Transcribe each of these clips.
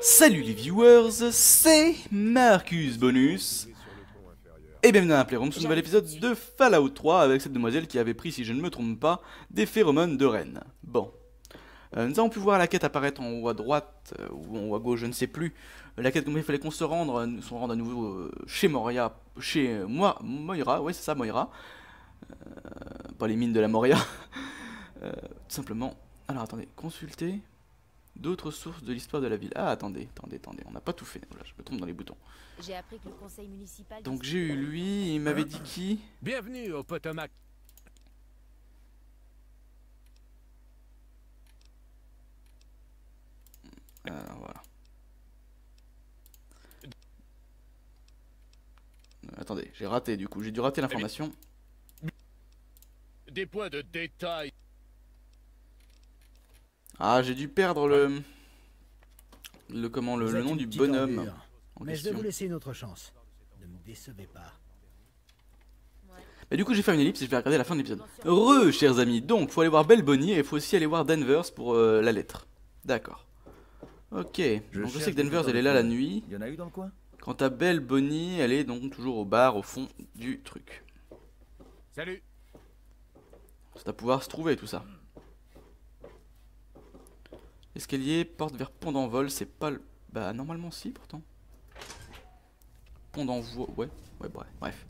Salut les viewers, c'est Marcus Bonus et bienvenue dans la Playroom sur un nouvel épisode de Fallout 3 avec cette demoiselle qui avait pris, si je ne me trompe pas, des phéromones de reine. Bon, nous avons pu voir la quête apparaître en haut à droite ou en haut à gauche, je ne sais plus. La quête, comme il fallait qu'on se rende à nouveau chez Moria, chez Moira, ouais c'est ça Moira, pas les mines de la Moria, tout simplement. Alors attendez, consulter d'autres sources de l'histoire de la ville. Ah attendez, on n'a pas tout fait, voilà, je me trompe dans les boutons. J'ai appris que le conseil municipal... Donc j'ai eu lui, il m'avait dit qui? Bienvenue au Potomac. Voilà. Attendez, j'ai raté du coup, j'ai dû rater l'information. Des points de détail. Ah, j'ai dû perdre le nom du bonhomme en mais je vais question. vous laisser une autre chance. Ne me décevez pas. Et du coup j'ai fait une ellipse et je vais regarder la fin de l'épisode. Chers amis, donc faut aller voir Belle Bonnie et il faut aussi aller voir Danvers pour la lettre. D'accord. Ok, donc je sais que Danvers elle est là la nuit. Il y en a eu dans le coin? Quant à Belle Bonnie, elle est donc toujours au bar au fond du truc. Salut. C'est à pouvoir se trouver tout ça. Escalier, porte vers pont d'envol, c'est pas le... Bah normalement si pourtant. Pont d'envoi, ouais, bref.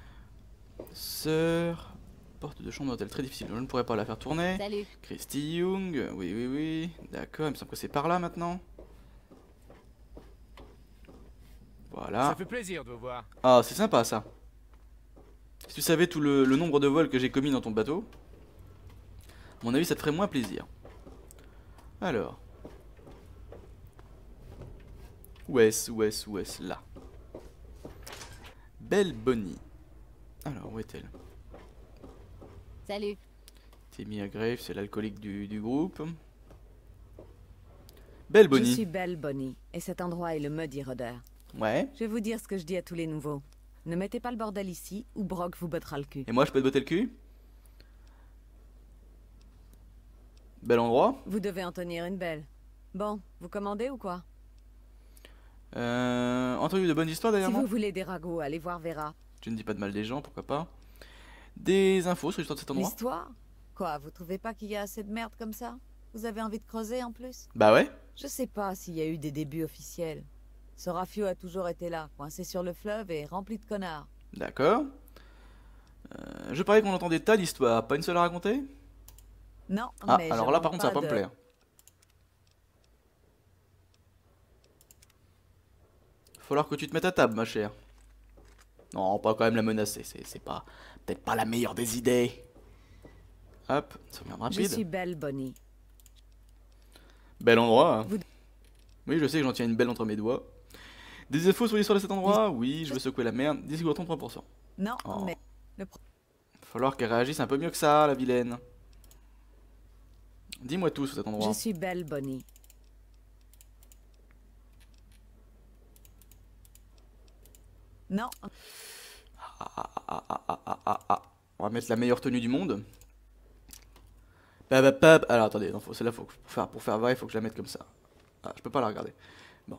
Sœur, porte de chambre d'hôtel, très difficile, je ne pourrais pas la faire tourner. Salut. Christy Young, oui, d'accord, il me semble que c'est par là maintenant. Voilà. Ça fait plaisir de vous voir. Ah, c'est sympa ça. Si tu savais tout le nombre de vols que j'ai commis dans ton bateau, à mon avis ça te ferait moins plaisir. Alors. Où est-ce, là. Belle Bonnie. Alors, où est-elle? Salut. Timmy Grave, c'est l'alcoolique du groupe. Belle Bonnie. Je suis Belle Bonnie, et cet endroit est le Muddy Rudder. Ouais. Je vais vous dire ce que je dis à tous les nouveaux. Ne mettez pas le bordel ici, ou Brock vous bottera le cul. Et moi, je peux te botter le cul? Bel endroit. Vous devez en tenir une belle. Bon, vous commandez ou quoi? Entendu de bonnes histoires d'ailleurs. Si vous voulez des ragots, allez voir Vera. Je ne dis pas de mal des gens, pourquoi pas. Des infos sur l'histoire de cet endroit? L'histoire? Quoi, vous trouvez pas qu'il y a assez de merde comme ça? Vous avez envie de creuser en plus? Bah ouais. Je sais pas s'il y a eu des débuts officiels. Ce Rafio a toujours été là, coincé sur le fleuve et rempli de connards. D'accord. Je parie qu'on entend des tas d'histoires, pas une seule à raconter? Non, Ah, mais alors je là manque par contre ça va pas me de- plaire. Falloir que tu te mettes à table ma chère. Non, pas quand même la menacer, c'est pas... peut-être pas la meilleure des idées. Hop, ça vient Je rapide. suis Belle Bonnie. Bel endroit. Hein. Vous- Oui, je sais que j'en tiens une belle entre mes doigts. Des infos sur l'histoire de cet endroit? Oui, je veux secouer la merde. Discours 33%. Non, Oh. mais... Falloir qu'elle réagisse un peu mieux que ça, la vilaine. Dis-moi tout sur cet endroit. Je suis Belle Bonnie. Non, On va mettre la meilleure tenue du monde. Alors attendez, non, celle-là, pour faire vrai, il faut que je la mette comme ça. Ah, je peux pas la regarder. Bon.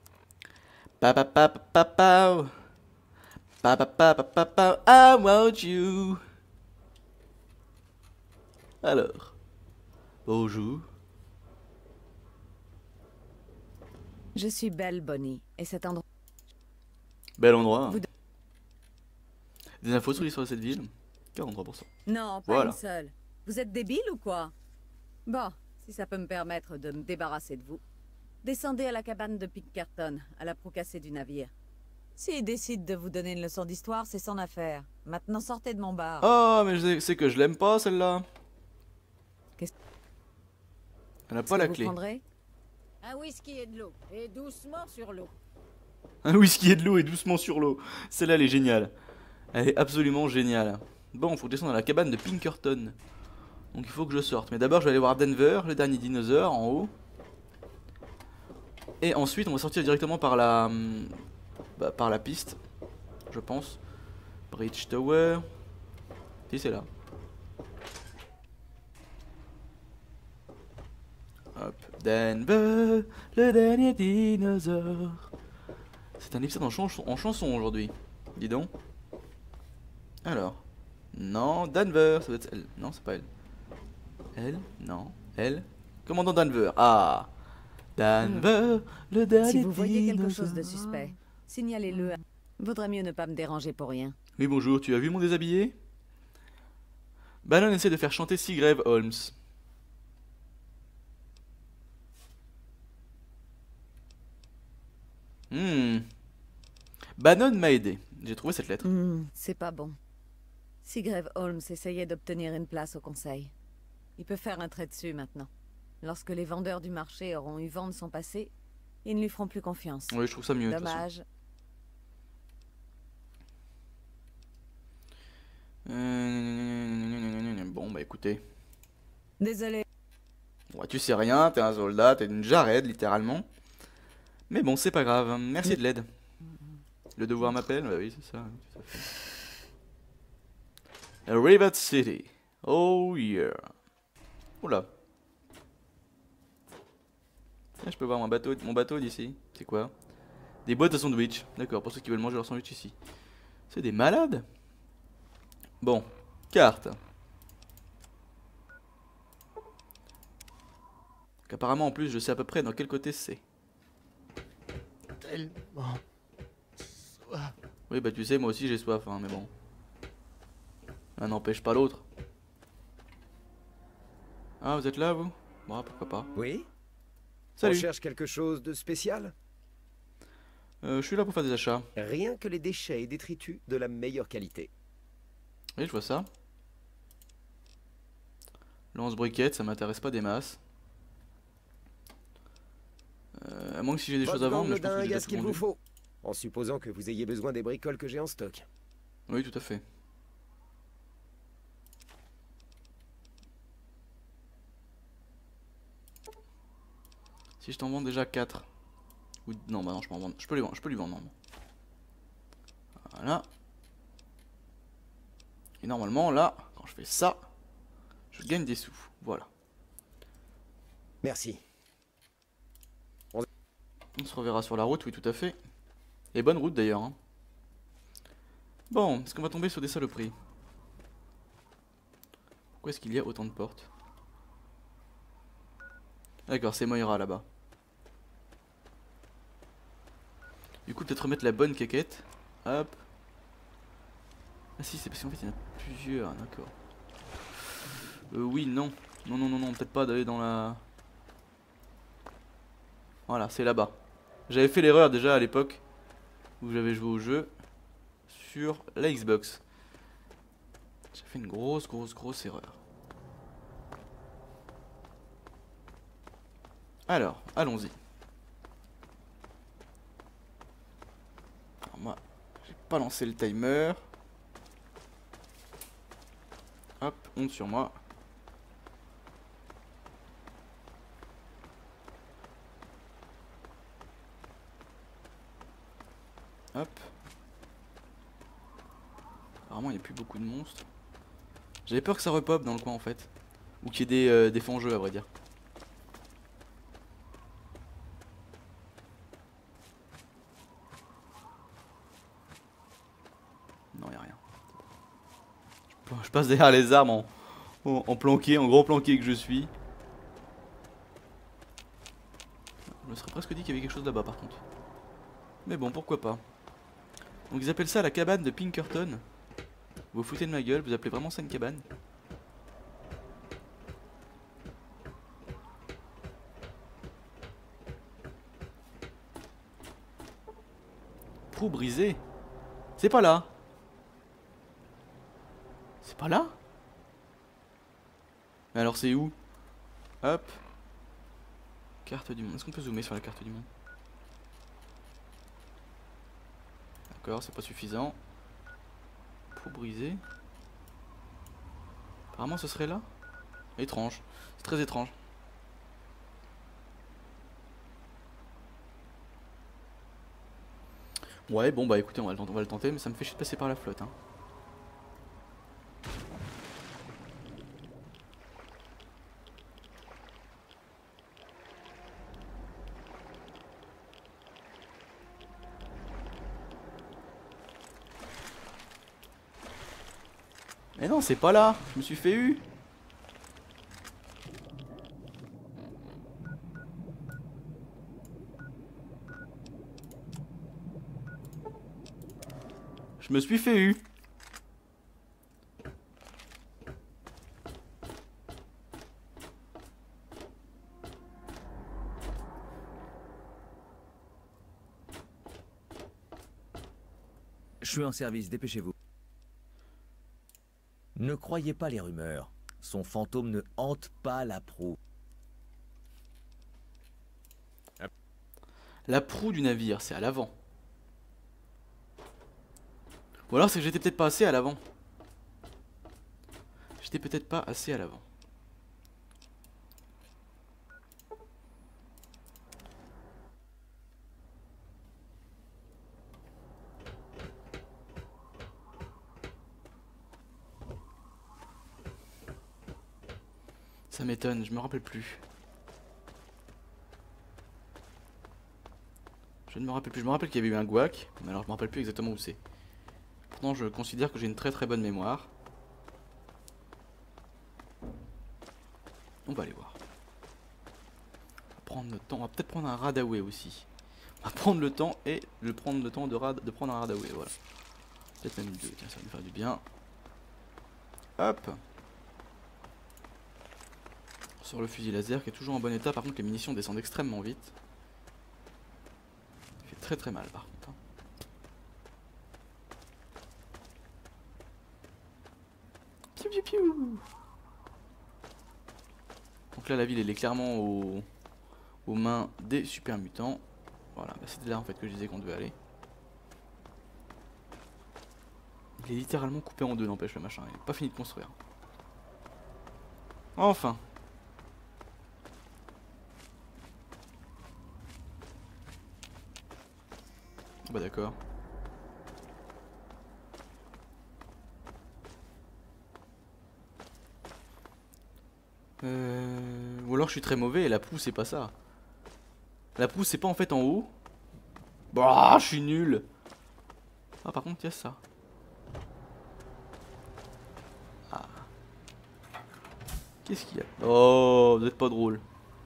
I want you. Alors. Bonjour. je suis Belle Bonnie, et cet endroit... Bel endroit. Hein. Vous- Des infos sur l'histoire de cette ville? 43%. Non, pas Voilà. une seule. Vous êtes débile ou quoi? Bon, si ça peut me permettre de me débarrasser de vous. Descendez à la cabane de Pinkerton, à la proue cassée du navire. S'il décide de vous donner une leçon d'histoire, c'est son affaire. Maintenant, sortez de mon bar. Oh, mais c'est que je l'aime pas celle-là. Qu'est-ce- Elle n'a Est-ce pas que la vous clé. prendrez? Un whisky et de l'eau. Et doucement sur l'eau. Un whisky et de l'eau et doucement sur l'eau. Celle-là, elle est géniale. Elle est absolument géniale. Bon, faut descendre à la cabane de Pinkerton. Donc il faut que je sorte. Mais d'abord, je vais aller voir Denver, le dernier dinosaure, en haut. Et ensuite, on va sortir directement par la... par la piste. Je pense. Bridge Tower. Si, c'est là. Hop. Denver, le dernier dinosaure. C'est un épisode en chanson aujourd'hui. Dis donc. Alors. Non, Denver, ça doit être elle. Non, c'est pas elle. Elle? Non. Elle? Commandant Denver. Ah. Denver, le dernier Si vous voyez quelque dinosaure. chose de suspect, signalez-le. Vaudrait mieux ne pas me déranger pour rien. Oui, bonjour, tu as vu mon déshabillé? Bannon essaie de faire chanter Seagrave Holmes. Bannon m'a aidé. J'ai trouvé cette lettre. C'est pas bon. Seagrave Holmes essayait d'obtenir une place au conseil. Il peut faire un trait dessus maintenant. Lorsque les vendeurs du marché auront eu vent de son passé, ils ne lui feront plus confiance. Oui, je trouve ça mieux. de toute façon. Dommage. Bon, bah écoutez. Désolé. Ouais, tu sais rien, t'es un soldat, t'es une jarrette, littéralement. Mais bon, c'est pas grave. Merci de l'aide. Le devoir m'appelle? Bah oui, c'est ça. Tout à fait. Rivet City. Oh yeah. Oula. Ah, je peux voir mon bateau d'ici. C'est quoi? Des boîtes à sandwich. D'accord, pour ceux qui veulent manger leur sandwich ici. C'est des malades. Bon, carte. Donc, apparemment, en plus, je sais à peu près dans quel côté c'est. Tellement. Oui, bah tu sais, moi aussi j'ai soif, hein, mais bon. L'un n'empêche pas l'autre. Ah, vous êtes là, vous? Bon, pourquoi pas. Oui? Salut. On cherche quelque chose de spécial? Je suis là pour faire des achats. Rien que les déchets et détritus de la meilleure qualité. Oui, je vois ça. Lance-briquette, ça m'intéresse pas des masses. À moins que si j'ai des choses à vendre, mais je pense que j'ai déjà ce tout qu'il vous vendu. faut. En supposant que vous ayez besoin des bricoles que j'ai en stock. Oui, tout à fait. Si je t'en vends déjà 4. Ou... Non, bah non, je peux en vendre. Je peux lui vendre, non. Voilà. Et normalement, là, quand je fais ça, je gagne des sous. Voilà. Merci. On se reverra sur la route, oui, tout à fait. Et bonne route d'ailleurs. Hein. Bon, est-ce qu'on va tomber sur des saloperies? Pourquoi est-ce qu'il y a autant de portes? D'accord, c'est Moira là-bas. Du coup, peut-être remettre la bonne quéquette. Hop. Ah si, c'est parce qu'en fait, il y en a plusieurs, d'accord. Oui, non. Non, peut-être pas d'aller dans la... Voilà, c'est là-bas. J'avais fait l'erreur déjà à l'époque où j'avais joué au jeu sur la Xbox. J'ai fait une grosse erreur. Alors, allons-y. Alors moi, j'ai pas lancé le timer. Hop, on sur moi. Hop. Apparemment il n'y a plus beaucoup de monstres. J'avais peur que ça repop dans le coin en fait. Ou qu'il y ait des fangeux à vrai dire. Non, il n'y a rien. Je passe derrière les arbres en planqué, en gros planqué que je suis. Je me serais presque dit qu'il y avait quelque chose là-bas par contre. Mais bon, pourquoi pas. Donc ils appellent ça la cabane de Pinkerton. Vous foutez de ma gueule, vous appelez vraiment ça une cabane? Proue brisée? C'est pas là. C'est pas là? Mais alors c'est où? Hop. Carte du monde. Est-ce qu'on peut zoomer sur la carte du monde? D'accord, c'est pas suffisant. Pour briser. Apparemment ce serait là. Étrange. C'est très étrange. Ouais, bon bah écoutez, on va le tenter, mais ça me fait chier de passer par la flotte. Hein. Mais non, c'est pas là. Je me suis fait eu. Je me suis fait eu. Je suis en service, dépêchez-vous. Ne croyez pas les rumeurs. Son fantôme ne hante pas la proue. La proue du navire, c'est à l'avant. Ou alors c'est que j'étais peut-être pas assez à l'avant. J'étais peut-être pas assez à l'avant. Ça m'étonne, je me rappelle plus. Je ne me rappelle plus. Je me rappelle qu'il y avait eu un gouac, mais alors je me rappelle plus exactement où c'est. Pourtant, je considère que j'ai une très très bonne mémoire. On va aller voir. On va prendre le temps. On va peut-être prendre un Radaway aussi. On va prendre le temps et de prendre le temps de prendre un Radaway. Voilà. Peut-être même deux. Tiens, ça va nous faire du bien. Hop. Sur le fusil laser qui est toujours en bon état. Par contre, les munitions descendent extrêmement vite. Ça fait très très mal par contre. Piou piou piou. Donc là la ville elle est clairement aux mains des super mutants. Voilà, bah c'était là en fait que je disais qu'on devait aller. Il est littéralement coupé en deux, n'empêche le machin, il n'est pas fini de construire. Enfin. Bah d'accord. Ou alors je suis très mauvais et la proue c'est pas ça. La proue c'est pas en fait en haut. Bah je suis nul. Ah par contre il y a ça. Ah. Qu'est-ce qu'il y a? Oh vous êtes pas drôle.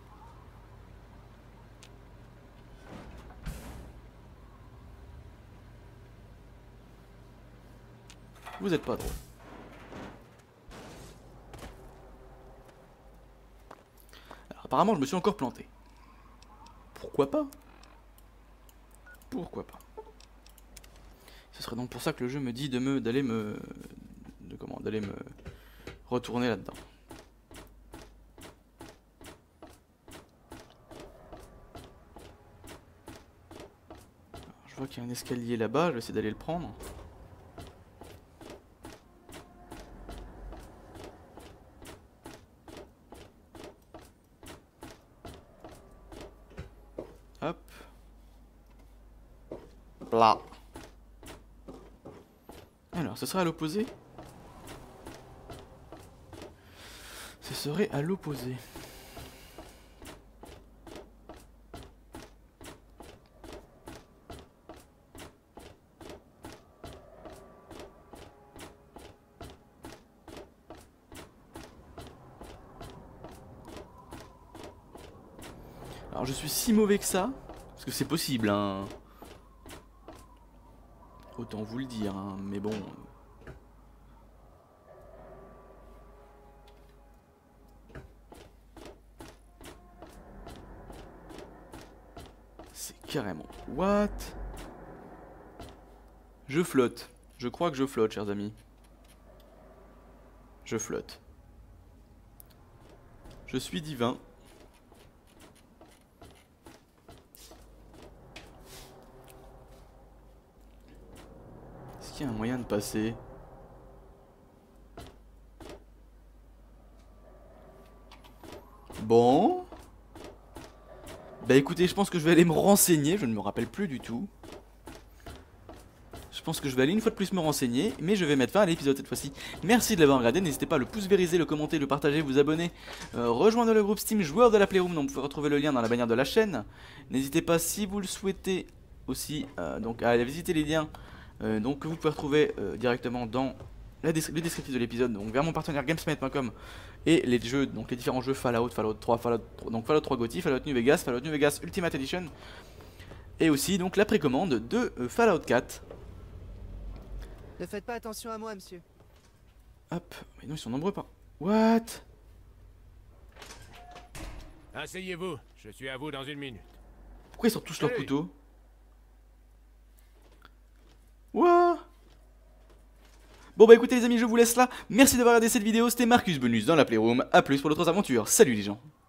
Vous êtes pas drôle. Alors, apparemment je me suis encore planté. Pourquoi pas? Pourquoi pas? Ce serait donc pour ça que le jeu me dit d'aller me retourner là-dedans. Je vois qu'il y a un escalier là-bas, je vais essayer d'aller le prendre. Hop. Là. Alors, ce serait à l'opposé. Ce serait à l'opposé. Alors je suis si mauvais que ça, parce que c'est possible, hein. Autant vous le dire, hein, mais bon. C'est carrément... What? Je flotte. Je crois que je flotte, chers amis. Je flotte. Je suis divin. Est-ce qu'il y a un moyen de passer? Bon. Bah écoutez, je pense que je vais aller me renseigner. Je ne me rappelle plus du tout. Je pense que je vais aller une fois de plus me renseigner. Mais je vais mettre fin à l'épisode cette fois-ci. Merci de l'avoir regardé. N'hésitez pas à le pouce vériser, le commenter, le partager, vous abonner. Rejoindre le groupe Steam joueur de la Playroom. Donc vous pouvez retrouver le lien dans la bannière de la chaîne. N'hésitez pas si vous le souhaitez aussi donc à aller visiter les liens. Donc que vous pouvez retrouver directement dans le descriptif de l'épisode, donc vers mon partenaire Gamesmet.com et les jeux, donc les différents jeux Fallout, Fallout 3, donc Fallout 3 GOTY, Fallout New Vegas Ultimate Edition, et aussi donc la précommande de Fallout 4. Ne faites pas attention à moi, monsieur. Hop, mais non, ils sont nombreux pas. What? Asseyez-vous, je suis à vous dans 1 minute. Pourquoi ils sortent tous leurs Allez. couteaux? What? Bon bah écoutez les amis, je vous laisse là. Merci d'avoir regardé cette vidéo, c'était Marcus Bonus dans la Playroom. A plus pour d'autres aventures. Salut les gens.